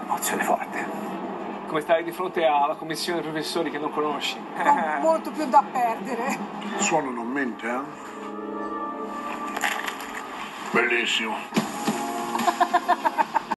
Emozione forte. Come stare di fronte alla commissione dei professori che non conosci. Ho molto più da perdere. Il suono non mente, eh? Bellissimo.